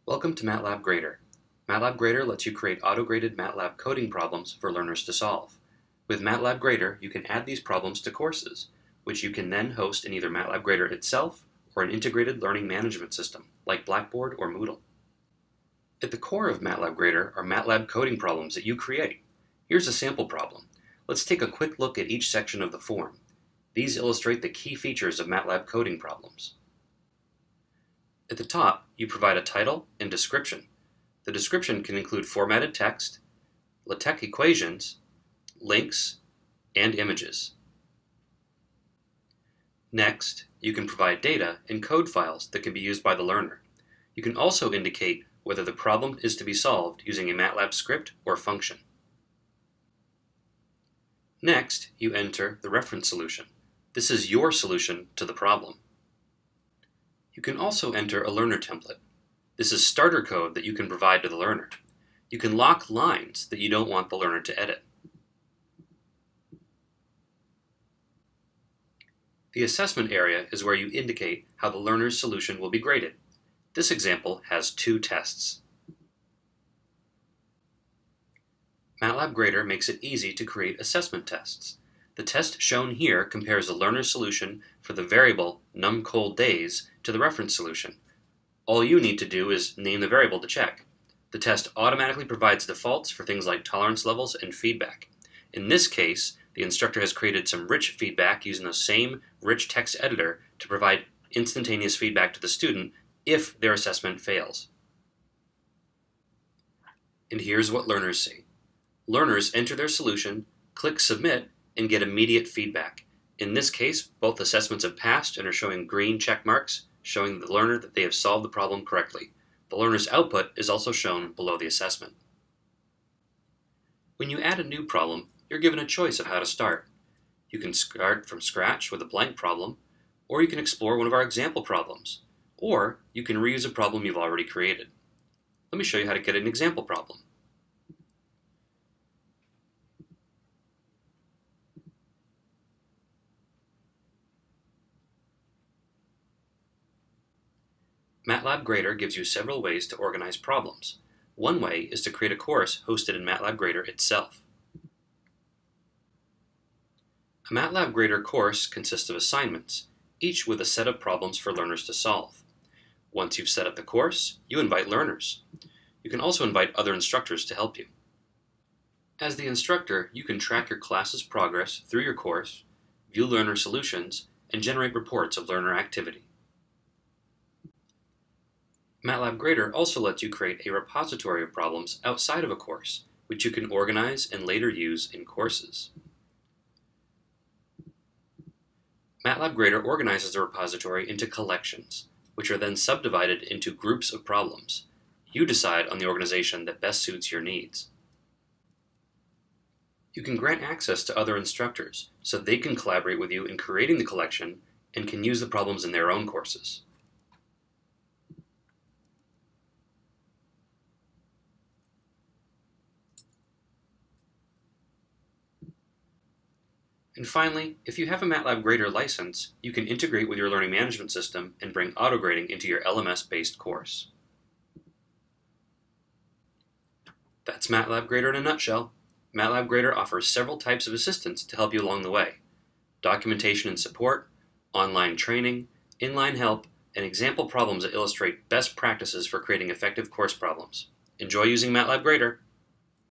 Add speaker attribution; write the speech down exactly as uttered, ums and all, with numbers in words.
Speaker 1: Welcome to MATLAB Grader. MATLAB Grader lets you create auto-graded MATLAB coding problems for learners to solve. With MATLAB Grader, you can add these problems to courses, which you can then host in either MATLAB Grader itself or an integrated learning management system, like Blackboard or Moodle. At the core of MATLAB Grader are MATLAB coding problems that you create. Here's a sample problem. Let's take a quick look at each section of the form. These illustrate the key features of MATLAB coding problems. At the top, you provide a title and description. The description can include formatted text, LaTeX equations, links, and images. Next, you can provide data and code files that can be used by the learner. You can also indicate whether the problem is to be solved using a MATLAB script or function. Next, you enter the reference solution. This is your solution to the problem. You can also enter a learner template. This is starter code that you can provide to the learner. You can lock lines that you don't want the learner to edit. The assessment area is where you indicate how the learner's solution will be graded. This example has two tests. MATLAB Grader makes it easy to create assessment tests. The test shown here compares the learner's solution for the variable num_days to the reference solution. All you need to do is name the variable to check. The test automatically provides defaults for things like tolerance levels and feedback. In this case, the instructor has created some rich feedback using the same rich text editor to provide instantaneous feedback to the student if their assessment fails. And here's what learners see. Learners enter their solution, click Submit, and get immediate feedback. In this case, both assessments have passed and are showing green check marks, showing the learner that they have solved the problem correctly. The learner's output is also shown below the assessment. When you add a new problem, you're given a choice of how to start. You can start from scratch with a blank problem, or you can explore one of our example problems, or you can reuse a problem you've already created. Let me show you how to get an example problem. MATLAB Grader gives you several ways to organize problems. One way is to create a course hosted in MATLAB Grader itself. A MATLAB Grader course consists of assignments, each with a set of problems for learners to solve. Once you've set up the course, you invite learners. You can also invite other instructors to help you. As the instructor, you can track your class's progress through your course, view learner solutions, and generate reports of learner activity. MATLAB Grader also lets you create a repository of problems outside of a course, which you can organize and later use in courses. MATLAB Grader organizes the repository into collections, which are then subdivided into groups of problems. You decide on the organization that best suits your needs. You can grant access to other instructors so they can collaborate with you in creating the collection and can use the problems in their own courses. And finally, if you have a MATLAB Grader license, you can integrate with your learning management system and bring auto-grading into your L M S-based course. That's MATLAB Grader in a nutshell. MATLAB Grader offers several types of assistance to help you along the way: documentation and support, online training, inline help, and example problems that illustrate best practices for creating effective course problems. Enjoy using MATLAB Grader!